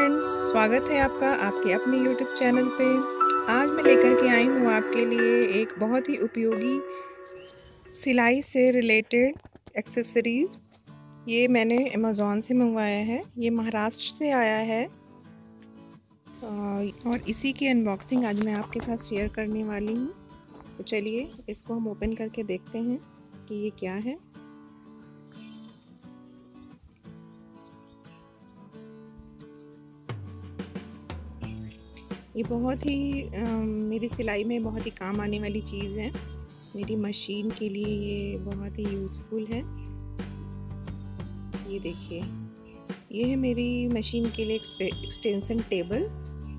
Friends, स्वागत है आपका आपके अपने YouTube चैनल पे। आज मैं लेकर के आई हूँ आपके लिए एक बहुत ही उपयोगी सिलाई से रिलेटेड एक्सेसरीज़। ये मैंने अमेज़ॉन से मंगवाया है। ये महाराष्ट्र से आया है और इसी की अनबॉक्सिंग आज मैं आपके साथ शेयर करने वाली हूँ। तो चलिए इसको हम ओपन करके देखते हैं कि ये क्या है। ये बहुत ही मेरी सिलाई में बहुत ही काम आने वाली चीज़ है। मेरी मशीन के लिए ये बहुत ही यूज़फुल है। ये देखिए, ये है मेरी मशीन के लिए एक्सटेंशन टेबल।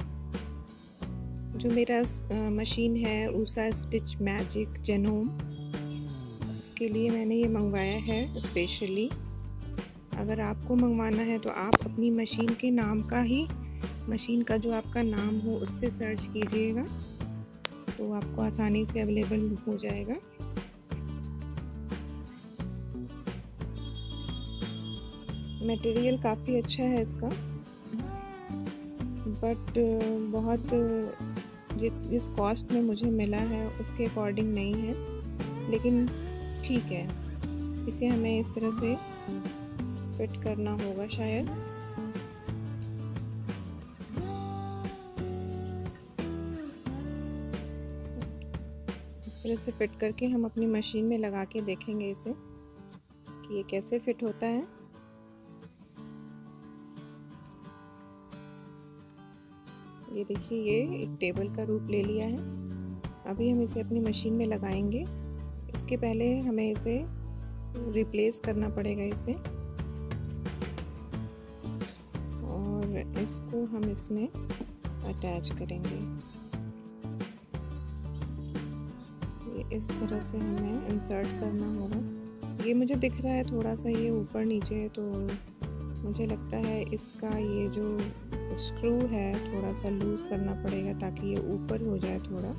जो मेरा मशीन है ऊषा स्टिच मैजिक जेनोम, इसके लिए मैंने ये मंगवाया है स्पेशली। अगर आपको मंगवाना है तो आप अपनी मशीन के नाम का ही, मशीन का जो आपका नाम हो उससे सर्च कीजिएगा तो आपको आसानी से अवेलेबल हो जाएगा। मटेरियल काफ़ी अच्छा है इसका, बट बहुत जिस कॉस्ट में मुझे मिला है उसके अकॉर्डिंग नहीं है, लेकिन ठीक है। इसे हमें इस तरह से फिट करना होगा शायद। इस तरह से फिट करके हम अपनी मशीन में लगा के देखेंगे इसे कि ये कैसे फिट होता है। ये देखिए, ये एक टेबल का रूप ले लिया है। अभी हम इसे अपनी मशीन में लगाएंगे। इसके पहले हमें इसे रिप्लेस करना पड़ेगा इसे, और इसको हम इसमें अटैच करेंगे। ये इस तरह से हमें इंसर्ट करना होगा। ये मुझे दिख रहा है थोड़ा सा ये ऊपर नीचे है, तो मुझे लगता है इसका ये जो स्क्रू है थोड़ा सा लूज करना पड़ेगा ताकि ये ऊपर हो जाए थोड़ा।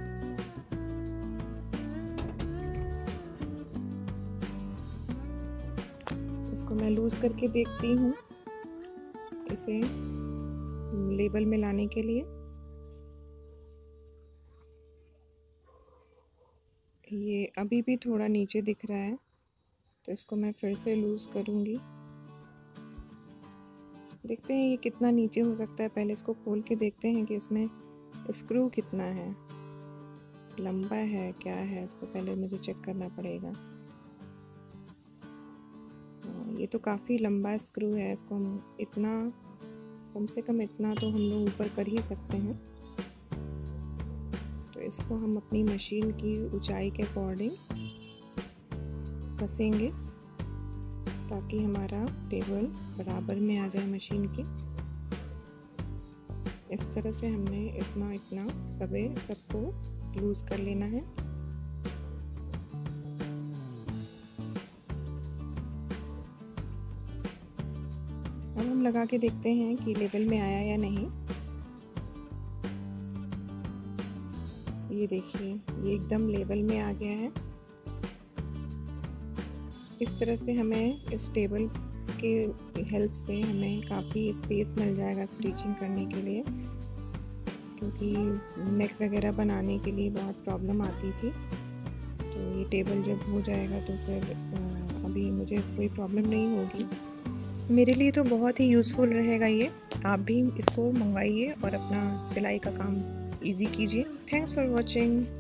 इसको मैं लूज करके देखती हूँ इसे लेबल में लाने के लिए। ये अभी भी थोड़ा नीचे दिख रहा है, तो इसको मैं फिर से लूज करूँगी। देखते हैं ये कितना नीचे हो सकता है। पहले इसको खोल के देखते हैं कि इसमें स्क्रू कितना है, लंबा है क्या है, इसको पहले मुझे चेक करना पड़ेगा। ये तो काफ़ी लंबा स्क्रू है। इसको हम इतना, कम से कम इतना तो हम लोग ऊपर कर ही सकते हैं। तो इसको हम अपनी मशीन की ऊंचाई के अकॉर्डिंग कसेंगे ताकि हमारा टेबल बराबर में आ जाए मशीन के। इस तरह से हमने इतना सबको लूज कर लेना है। अब हम लगा के देखते हैं कि लेवल में आया या नहीं। ये देखिए, ये एकदम लेवल में आ गया है। इस तरह से हमें इस टेबल के हेल्प से हमें काफ़ी स्पेस मिल जाएगा स्टिचिंग करने के लिए, क्योंकि नेक वगैरह बनाने के लिए बहुत प्रॉब्लम आती थी। तो ये टेबल जब हो जाएगा तो फिर अभी मुझे कोई प्रॉब्लम नहीं होगी। मेरे लिए तो बहुत ही यूज़फुल रहेगा ये। आप भी इसको मंगवाइए और अपना सिलाई का काम इजी कीजिए। Thanks for watching.